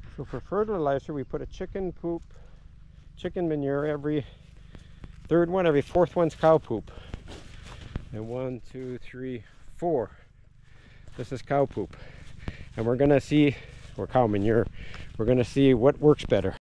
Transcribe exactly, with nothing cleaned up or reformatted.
So for fertilizer, we put a chicken poop, chicken manure every third one, every fourth one's cow poop. And one, two, three, four. This is cow poop. And we're gonna see, or cow manure, we're gonna see what works better.